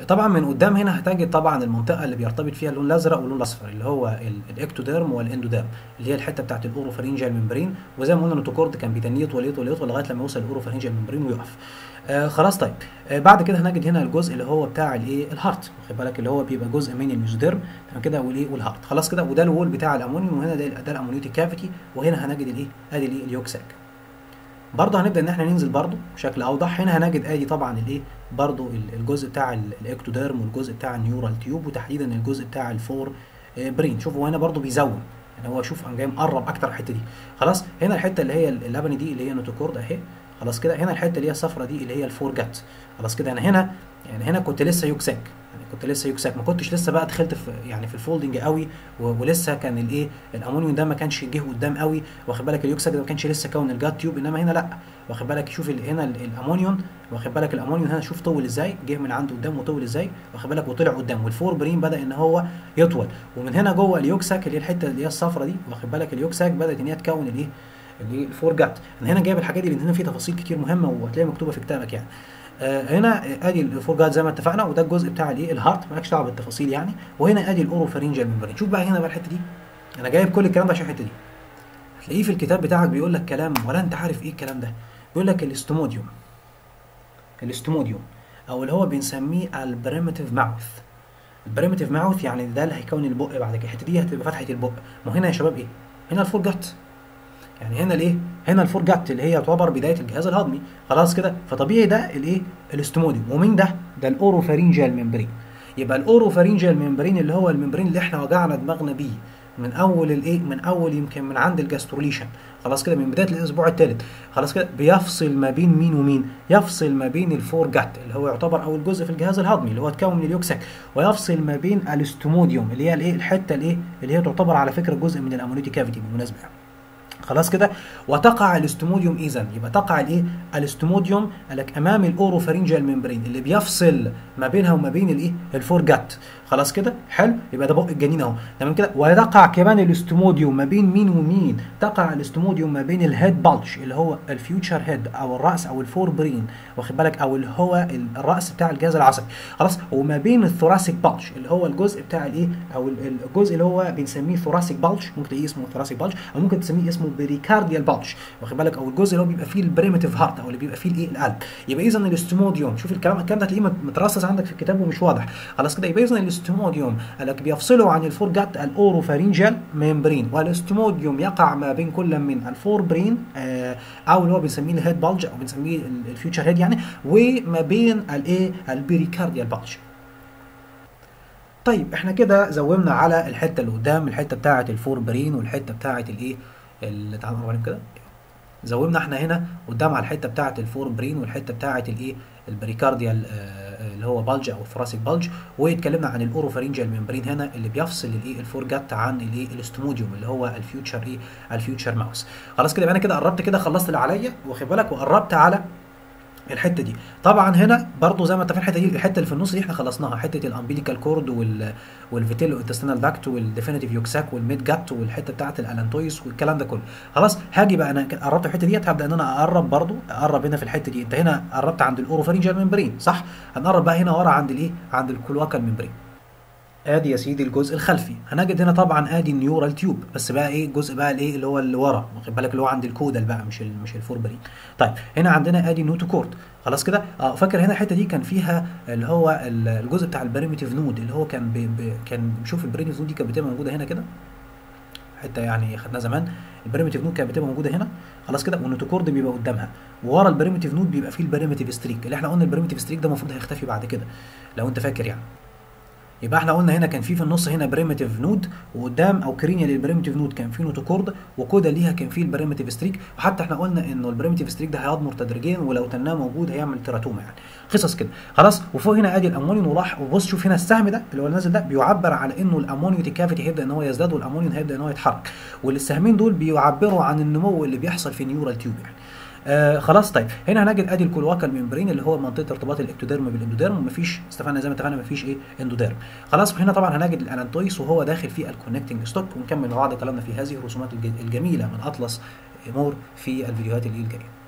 طبعا من قدام هنا هتجد طبعا المنطقه اللي بيرتبط فيها اللون الازرق واللون الاصفر اللي هو الاكتوديرم والاندوديرم، اللي هي الحته بتاعت الاوروفارينجيال ممبرين، وزي ما قلنا النوتوكورد كان بيتنيه يطول يطول يطول لغايه لما يوصل الاوروفارينجيال ممبرين ويقف. خلاص طيب. بعد كده هنجد هنا الجزء اللي هو بتاع الايه الهارت، واخد بالك، اللي هو بيبقى جزء من الميزوديرم تمام كده والايه والهارت. خلاص كده، وده الوول بتاع الامونيوم، وهنا ده الامونيوتيك كافيتي، وهنا هنجد الايه ادي الايه اليوك ساك. برضه هنبدا ان احنا ننزل برضه بشكل اوضح. هنا هنجد ادي طبعا الايه برضه الجزء بتاع الاكتوديرم والجزء بتاع النيورال تيوب، وتحديدا الجزء بتاع الفور برين. شوفوا هنا برضه بيزود، يعني هو شوف قام جاي مقرب اكتر الحته دي. خلاص هنا الحته اللي هي اللبني دي اللي هي نوتوكورد اهي. خلاص كده هنا الحته اللي هي الصفرا دي اللي هي الفور جات. خلاص كده انا هنا يعني هنا كنت لسه يوكساك، يعني كنت لسه يوكساك، ما كنتش لسه بقى دخلت في يعني في الفولدنج قوي، ولسه كان الايه الامونيوم ده ما كانش جه قدام قوي، واخد بالك. اليوكساك ده ما كانش لسه كون الجات تيوب، انما هنا لا، واخد بالك. شوف هنا الامونيوم، واخد بالك، الامونيوم هنا شوف طول ازاي، جه من عنده قدام وطول ازاي، واخد بالك، وطلع قدام، والفور برين بدا ان هو يطول. ومن هنا جوه اليوكساك اللي هي الحته اللي هي الصفرا دي، واخد بالك، اليوكساك بدات ان هي تكون الايه اللي الفور جات. انا هنا جايب الحاجات دي لان هنا في تفاصيل كتير مهمه وهتلاقيها مكتوبه في كتابك يعني. هنا ادي الفور جات زي ما اتفقنا، وده الجزء بتاع الايه الهارت، مالكش دعوه بالتفاصيل يعني. وهنا ادي الاوروفارينجيال ممبرين. شوف بقى هنا بقى الحته دي، انا جايب كل الكلام ده عشان الحته دي. هتلاقيه في الكتاب بتاعك بيقول لك كلام ولا انت عارف ايه الكلام ده. بيقول لك الاستوموديوم، الاستوموديوم او اللي هو بنسميه البريمتيف ماوث. البريمتيف ماوث يعني ده اللي هيكون البق بعد كده، الحته دي هتبقى فتحه البق. ما هنا يا شباب ايه؟ هنا الفور جات، يعني هنا الايه؟ هنا الفور جات اللي هي تعتبر بدايه الجهاز الهضمي. خلاص كده، فطبيعي ده الايه؟ الاستوموديوم. ومين ده؟ ده الاوروفارينجيال ممبرين. يبقى الاوروفارينجيال ممبرين اللي هو الممبرين اللي احنا وجعنا دماغنا بيه من اول الايه؟ من اول يمكن من عند الجاستروليشن، خلاص كده، من بدايه الاسبوع الثالث. خلاص كده بيفصل ما بين مين ومين؟ يفصل ما بين الفور جات اللي هو يعتبر اول جزء في الجهاز الهضمي اللي هو اتكون من اليوكساك، ويفصل ما بين الاستوموديوم اللي هي الايه؟ الحته الايه؟ اللي هي تعتبر على فكره جزء من الامونيوتيك كافيتي بالمناسبه. خلاص كده، وتقع الاستوموديوم اذا، يبقى تقع الايه؟ الاستوموديوم لك امام الاوروفارينجيال ممبرين اللي بيفصل ما بينها وما بين الايه؟ الفور جات. خلاص كده حلو، يبقى ده بق الجنين اهو تمام كده. وتقع كمان الاستوموديوم ما بين مين ومين؟ تقع الاستوموديوم ما بين الهيد بالج اللي هو الفيوتشر هيد او الراس او الفور برين، واخد بالك، او اللي هو الراس بتاع الجهاز العصبي. خلاص، وما بين الثوراسيك بالج اللي هو الجزء بتاع الايه؟ او الجزء اللي هو بنسميه ثوراسيك بالج، ممكن تلاقيه اسمه ثوراسيك بالج او ممكن تسميه اسمه بريكارديال بالج، واخد بالك، او الجزء اللي هو بيبقى فيه البريمتيف هارت او اللي بيبقى فيه الايه؟ القلب. يبقى اذا الاستوموديوم، شوف الكلام ده هتلاقيه مترصص عندك في الكتاب ومش واضح. خلاص كده، يبقى اذا الاستوموديوم قالك بيفصلوا عن الفور جات الاوروفارينجيال ممبرين، والاستوموديوم يقع ما بين كل من الفور برين او اللي هو بنسميه الهيد بالج او بنسميه الفيوتشر هيد يعني، وما بين الايه؟ البريكارديال بالج. طيب احنا كده زومنا على الحته اللي قدام، الحته بتاعه الفور برين والحته بتاعه الايه اللي تعالوا نقرب كده. زومنا احنا هنا قدام على الحته بتاعه الفور برين والحته بتاعه الايه؟ البريكارديال اللي هو بالج او الثوراسيك بالج، واتكلمنا عن الاوروفارينجيال ممبرين هنا اللي بيفصل الايه؟ الفور جات عن الايه؟ الاستوموديوم اللي هو الفيوتشر ايه؟ الفيوتشر ماوس. خلاص كده، يبقى انا كده قربت كده، خلصت اللي عليا، واخد بالك، وقربت على الحته دي. طبعا هنا برضو زي ما اتفقنا الحته دي، الحته اللي في النص دي احنا خلصناها، حته الامبيليكال كورد والفيتيلو انتستينال داكت والديفينيتيف يوكساك والميد جات والحته بتاعه الالانتويس والكلام ده كله. خلاص هاجي بقى انا قربت الحته ديت، هبدا ان انا اقرب برضو، اقرب هنا في الحته دي. انت هنا قربت عند الاوروفارينجيال ممبرين صح؟ هنقرب بقى هنا ورا عند الايه؟ عند الكلواكال ممبرين. ادي يا سيدي الجزء الخلفي. هنجد هنا طبعا ادي النيورال تيوب، بس بقى ايه؟ الجزء بقى الايه؟ اللي هو اللي ورا، واخد بالك، اللي هو عند الكودال بقى، مش الفور برين. طيب هنا عندنا ادي النوتوكورد. خلاص كده، فاكر هنا الحته دي كان فيها اللي هو الجزء بتاع البريمتيف نود اللي هو كان بنشوف البريمتيف نود دي كانت بتبقى موجوده هنا كده، حته يعني خدناها زمان. البريمتيف نود كانت بتبقى موجوده هنا، خلاص كده، والنوتوكورد بيبقى قدامها، وورا البريمتيف نود بيبقى فيه البريمتيف ستريك اللي احنا قلنا البريمتيف ستريك ده المفروض هيختفي بعد كده لو انت فاكر يعني. يبقى احنا قلنا هنا كان في النص هنا بريمتيف نود، وقدام او كرينيا للبريمتيف نود كان في نوتوكورد، وكودا ليها كان في البريمتيف ستريك، وحتى احنا قلنا انه البريمتيف ستريك ده هيضمر تدريجيا، ولو تناه موجود هيعمل تيراتوما يعني، قصص كده. خلاص، وفوق هنا ادي الامونيون، وبص شوف هنا السهم ده اللي هو نازل ده بيعبر على انه الامونيوتيك كافيتي هيبدا ان هو يزداد، والامونيون هيبدا ان هو يتحرك، والسهمين دول بيعبروا عن النمو اللي بيحصل في نيورال تيوب يعني. خلاص طيب، هنا هنجد ادي الكلواكال ممبرين اللي هو منطقه ارتباط الاكتوديرم بالاندوديرم، ومفيش استفدنا زي ما اتفقنا مفيش ايه؟ اندوديرم. خلاص، وهنا طبعا هنجد الانانتويس وهو داخل في الكونكتنج ستوك، ونكمل مع بعض كلامنا في هذه الرسومات الجميله من اطلس مور في الفيديوهات اللي الجايه.